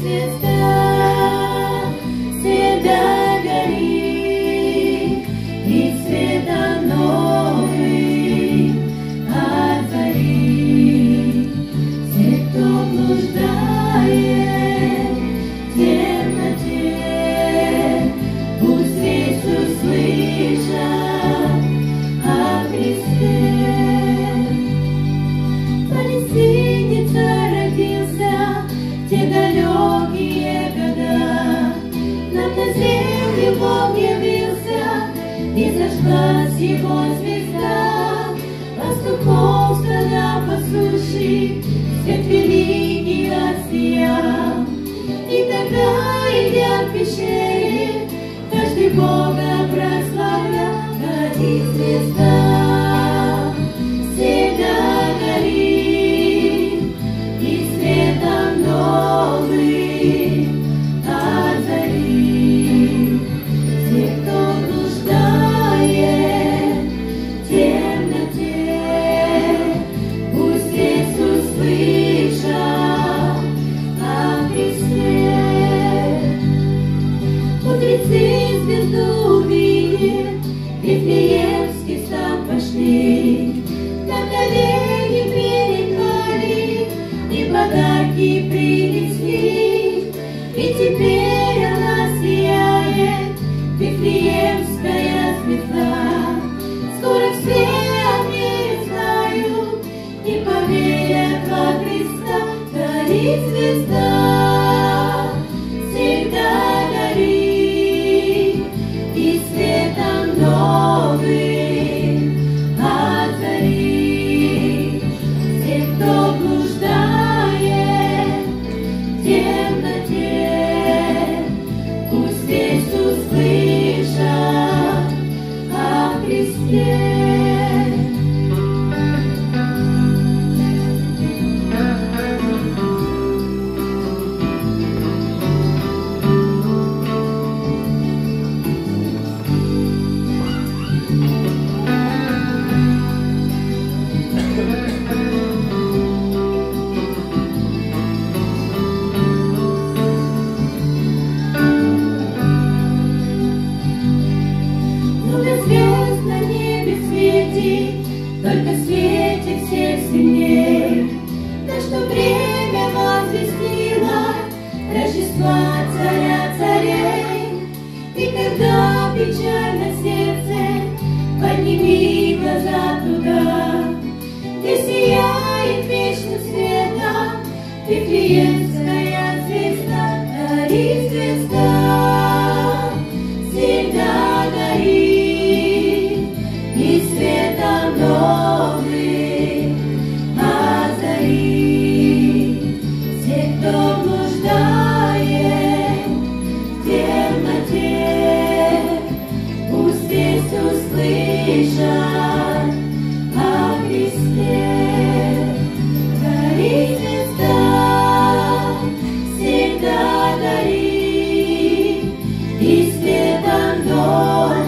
И зажглась его звезда, пастухов стада пасущих, свет великий осиял. И тогда, идя в пещере, каждый Бога прославлял, горит звезда, всегда горит, и светом новым озарит всех, кто звезду увидев, Вифлеемский стан пошли, на колени перепали и подарки принесли. И теперь она сияет, Вифлеемская звезда. Скоро все о ней знают и поверят во Христа. Горит звезда, всегда горит, и светом новым озарит всех, кто блуждает в темноте. Пусть весь услышат о Христе. Только светит всех сильней, так что время возвестило Рождества царя царей. И когда печально сердце, подними глаза туда, где сияет вечным светом Вифлеемская звезда. Горит звезда, всегда горит, и светом новым озарит всех, кто блуждает в темноте. Пусть весь услышат о Христе. Горит звезда, всегда горит, и светом новым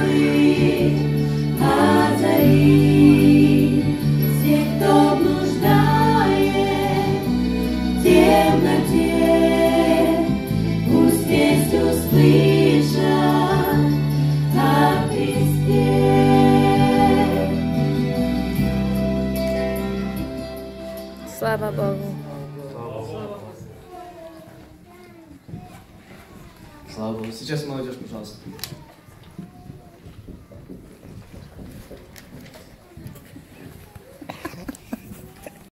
озарит всех, кто блуждает в темноте. Пусть весь услышат о Христе. Слава Богу. Слава Богу. Сейчас молодежь, пожалуйста.